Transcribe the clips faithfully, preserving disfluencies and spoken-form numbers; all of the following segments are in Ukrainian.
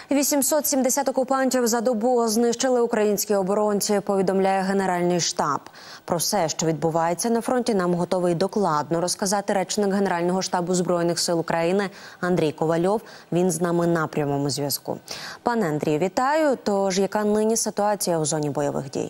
вісімсот сімдесят окупантів за добу знищили українські оборонці, повідомляє Генеральний штаб. Про все, що відбувається на фронті, нам готовий докладно розказати речник Генерального штабу Збройних сил України Андрій Ковальов. Він з нами на прямому зв'язку. Пане Андрію, вітаю. Тож, яка нині ситуація у зоні бойових дій?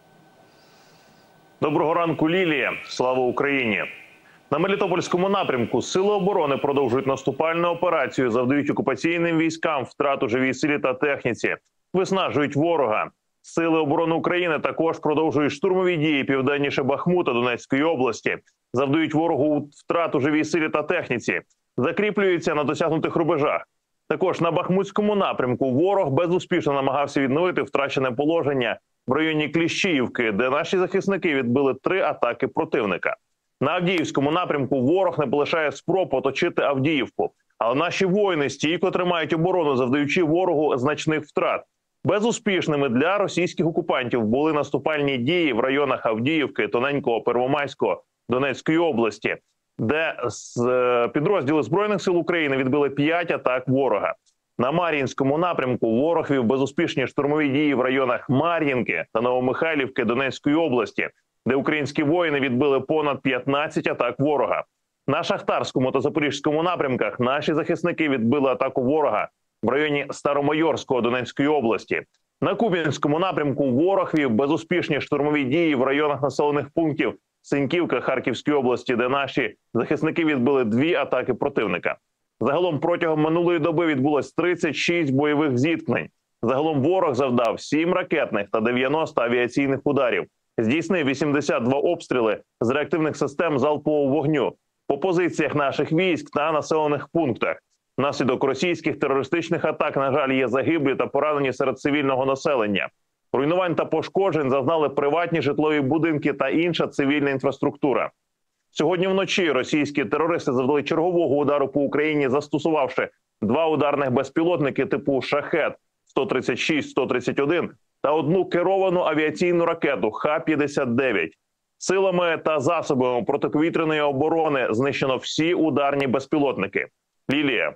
Доброго ранку, Лілія. Слава Україні. На Мелітопольському напрямку Сили оборони продовжують наступальну операцію, завдають окупаційним військам втрат у живій силі та техніці, виснажують ворога. Сили оборони України також продовжують штурмові дії південніше Бахмута Донецької області, завдають ворогу втрат у живій силі та техніці, закріплюються на досягнутих рубежах. Також на Бахмутському напрямку ворог безуспішно намагався відновити втрачене положення в районі Кліщіївки, де наші захисники відбили три атаки противника. На Авдіївському напрямку ворог не полишає спроб оточити Авдіївку. Але наші воїни стійко тримають оборону, завдаючи ворогу значних втрат. Безуспішними для російських окупантів були наступальні дії в районах Авдіївки, Тоненького, Первомайського, Донецької області, де підрозділи Збройних сил України відбили п'ять атак ворога. На Мар'їнському напрямку ворог вів безуспішні штурмові дії в районах Мар'їнки та Новомихайлівки Донецької області, де українські воїни відбили понад п'ятнадцять атак ворога. На Шахтарському та Запорізькому напрямках наші захисники відбили атаку ворога в районі Старомайорського Донецької області. На Куп'янському напрямку ворог вів безуспішні штурмові дії в районах населених пунктів Синьківка Харківської області, де наші захисники відбили дві атаки противника. Загалом протягом минулої доби відбулось тридцять шість бойових зіткнень. Загалом ворог завдав сім ракетних та дев'яносто авіаційних ударів. Здійснив вісімдесят два обстріли з реактивних систем залпового вогню по позиціях наших військ та населених пунктах. Внаслідок російських терористичних атак, на жаль, є загиблі та поранені серед цивільного населення. Руйнувань та пошкоджень зазнали приватні житлові будинки та інша цивільна інфраструктура. Сьогодні вночі російські терористи завдали чергового удару по Україні, застосувавши два ударних безпілотники типу «Шахед» сто тридцять шість сто тридцять один та одну керовану авіаційну ракету Х п'ятдесят дев'ять. Силами та засобами протиповітряної оборони знищено всі ударні безпілотники. Лілія.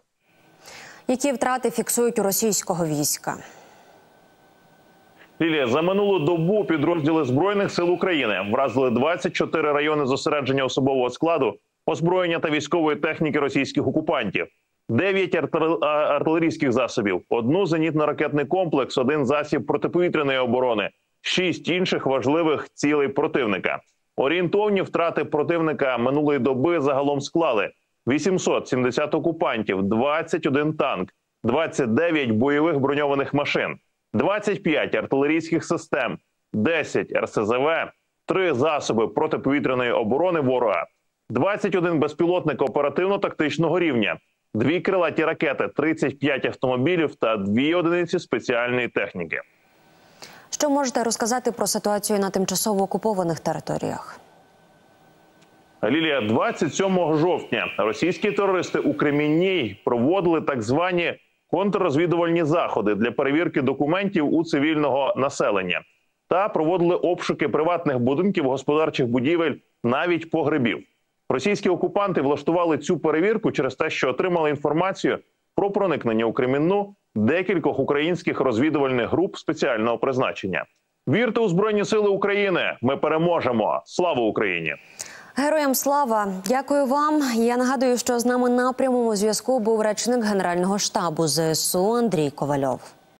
Які втрати фіксують у російського війська? Лілія, за минулу добу підрозділи Збройних сил України вразили двадцять чотири райони зосередження особового складу, озброєння та військової техніки російських окупантів, дев'ять артилерійських засобів, одну зенітно-ракетний комплекс, один засіб протиповітряної оборони, шість інших важливих цілей противника. Орієнтовні втрати противника минулої доби загалом склали вісімсот сімдесят окупантів, двадцять один танк, двадцять дев'ять бойових броньованих машин, двадцять п'ять артилерійських систем, десять ер ес зе ве, три засоби протиповітряної оборони ворога, двадцять один безпілотник оперативно-тактичного рівня, дві крилаті ракети, тридцять п'ять автомобілів та дві одиниці спеціальної техніки. Що можете розказати про ситуацію на тимчасово окупованих територіях? Лілія, двадцять сьомого жовтня російські терористи у Кремінній проводили так звані контррозвідувальні заходи для перевірки документів у цивільного населення та проводили обшуки приватних будинків, господарчих будівель, навіть погребів. Російські окупанти влаштували цю перевірку через те, що отримали інформацію про проникнення у Кремінну декількох українських розвідувальних груп спеціального призначення. Вірте у Збройні сили України! Ми переможемо! Слава Україні! Героям слава! Дякую вам. Я нагадую, що з нами на прямому зв'язку був речник Генерального штабу зе ес у Андрій Ковальов.